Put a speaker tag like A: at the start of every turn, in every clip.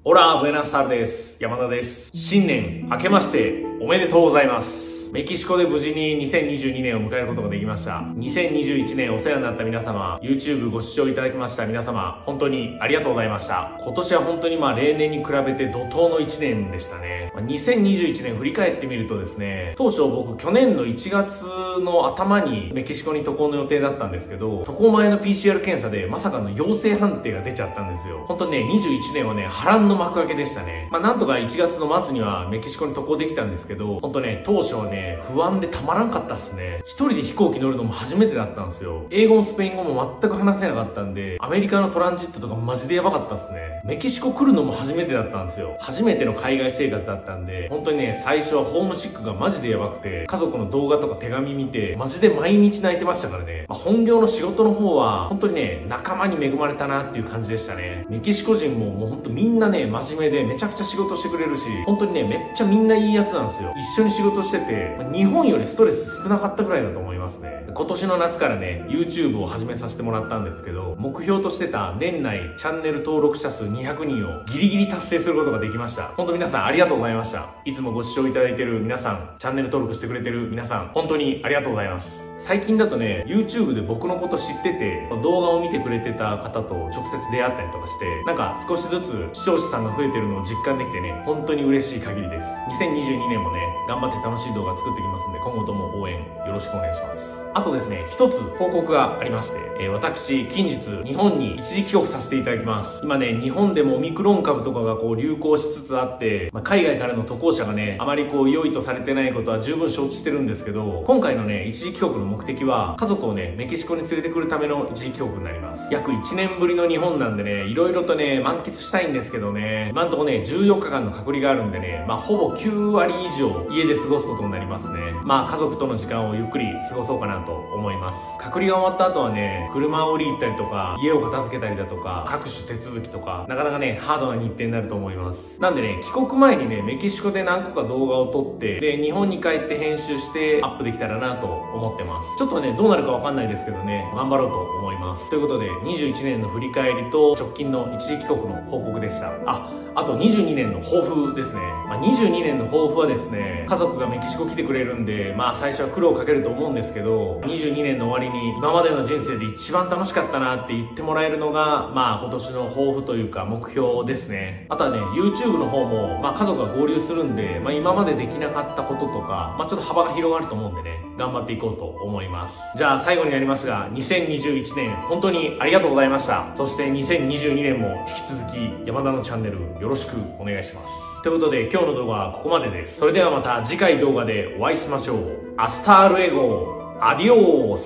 A: オラ、ブエナスタルです。山田です。新年明けましておめでとうございます。メキシコで無事に2022年を迎えることができました。2021年お世話になった皆様、YouTube ご視聴いただきました皆様、本当にありがとうございました。今年は本当に例年に比べて怒涛の1年でしたね。2021年振り返ってみるとですね、当初僕去年の1月の頭にメキシコに渡航の予定だったんですけど、渡航前の PCR 検査でまさかの陽性判定が出ちゃったんですよ。本当にね、21年はね、波乱の幕開けでしたね。なんとか1月の末にはメキシコに渡航できたんですけど、本当ね、当初はね、不安でたまらんかったっすね。一人で飛行機乗るのも初めてだったんですよ。英語もスペイン語も全く話せなかったんで、アメリカのトランジットとかマジでやばかったっすね。メキシコ来るのも初めてだったんですよ。初めての海外生活だったんで、本当にね、最初はホームシックがマジでやばくて、家族の動画とか手紙見て、マジで毎日泣いてましたからね。本業の仕事の方は、本当にね、仲間に恵まれたなっていう感じでしたね。メキシコ人ももう本当みんなね、真面目でめちゃくちゃ仕事してくれるし、本当にね、めっちゃみんないいやつなんですよ。一緒に仕事してて、日本よりストレス少なかったぐらいだと思いますね。今年の夏からね、YouTube を始めさせてもらったんですけど、目標としてた年内チャンネル登録者数200人をギリギリ達成することができました。本当皆さんありがとうございました。いつもご視聴いただいてる皆さん、チャンネル登録してくれてる皆さん、本当にありがとうございます。最近だとね、YouTube で僕のこと知ってて、動画を見てくれてた方と直接出会ったりとかして、なんか少しずつ視聴者さんが増えてるのを実感できてね、本当に嬉しい限りです。2022年もね、頑張って楽しい動画作っていきますんで、今後とも応援よろしくお願いします。あとですね、一つ報告がありまして、私、近日、日本に一時帰国させていただきます。今ね、日本でもオミクロン株とかが流行しつつあって、海外からの渡航者がね、あまり良いとされてないことは十分承知してるんですけど、今回のね、一時帰国の目的は、家族をね、メキシコに連れてくるための一時帰国になります。約1年ぶりの日本なんでね、いろいろとね、満喫したいんですけどね、今んとこね、14日間の隔離があるんでね、ほぼ9割以上家で過ごすことになりますね。家族との時間をゆっくり過ごそうかなと思います。隔離が終わった後はね、車を降り行ったりとか、家を片付けたりだとか、各種手続きとか、なかなかね、ハードな日程になると思います。なんでね、帰国前にね、メキシコで何個か動画を撮って、で、日本に帰って編集してアップできたらなと思ってます。ちょっとね、どうなるかわかんないですけどね、頑張ろうと思います。ということで、21年の振り返りと直近の一時帰国の報告でした。あと22年の抱負ですね。22年の抱負はですね、家族がメキシコ来てくれるんで、最初は苦労かけると思うんですけど、22年の終わりに今までの人生で一番楽しかったなって言ってもらえるのが、今年の抱負というか目標ですね。あとはね、YouTube の方も、家族が合流するんで、今までできなかったこととか、ちょっと幅が広がると思うんでね、頑張っていこうと思います。じゃあ最後になりますが、2021年本当にありがとうございました。そして2022年も引き続き山田のチャンネルよろしくお願いします。ということで今日の動画はここまでです。それではまた次回動画でお会いしましょう。アスタールエゴ、アディオー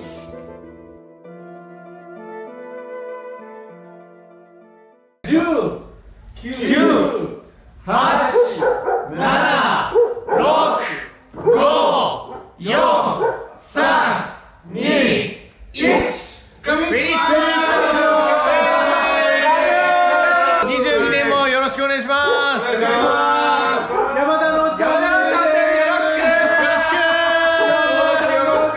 A: ス。10、9、8、